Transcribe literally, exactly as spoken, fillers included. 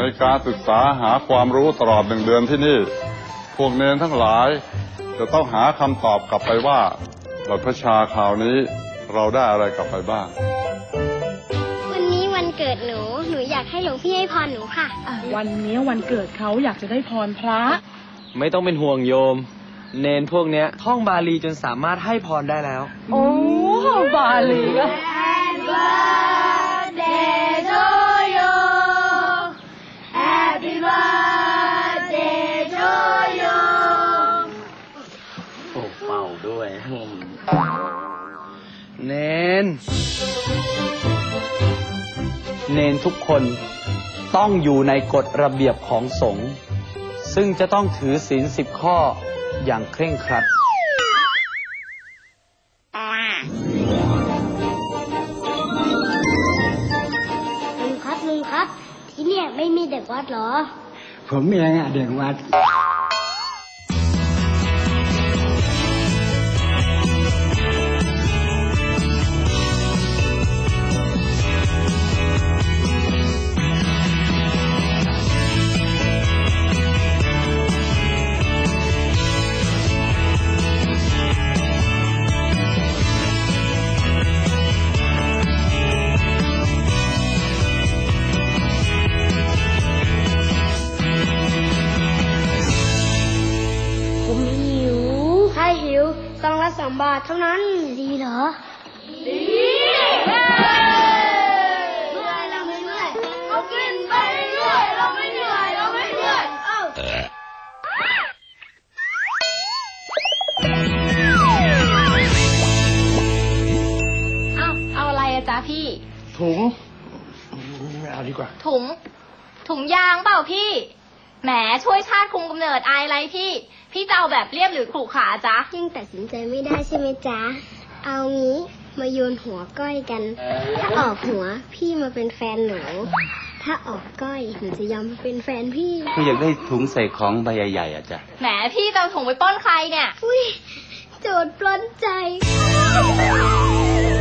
การศึกษาหาความรู้ตลอดหนึ่งเดือนที่นี่พวกเนรทั้งหลายจะต้องหาคำตอบกลับไปว่าบรรพชาคราวนี้เราได้อะไรกลับไปบ้างวันนี้วันเกิดหนูหนูอยากให้หลวงพี่ให้พรหนูค่ะวันนี้วันเกิดเขาอยากจะได้พรพระไม่ต้องเป็นห่วงโยมเนนพวกเนี้ยท่องบาลีจนสามารถให้พรได้แล้วโอ้บาลี Happy birthday to you โอ้เป่าด้วยเนนเนนทุกคนต้องอยู่ในกฎระเบียบของสงฆ์ซึ่งจะต้องถือศีลสิบข้ออย่างเคร่งครัดลุงครับลุงครับที่เนี่ยไม่มีเด็กวัดเหรอผมเองอะเด็กวัดซองละสองบาทเท่านั้นดีเหรอดีเมื่อยเราไม่เมื่อยเรากินไปเรื่อยเราไม่เหนื่อยเราไม่เหนื่อยเอ้าเอาเอาอะไรอะจ๊ะพี่ถุงไม่เอาดีกว่าถุงถุงยางเปล่าพี่แหมช่วยชาติคุมกำเนิดอายอะไรพี่พี่จะเอาแบบเรียบหรือขรุขระจ๊ะยิ่งตัดสินใจไม่ได้ใช่ไหมจ๊ะเอางี้มาโยนหัวก้อยกันถ้าออกหัวพี่มาเป็นแฟนหนูถ้าออกก้อยหนูจะยอมเป็นแฟนพี่พี่อยากได้ถุงใส่ของใบใหญ่ๆอ่ะจ๊ะแหมพี่จะเอาถุงไปป้อนใครเนี่ยอุ้ยโจทย์ปล้นใจ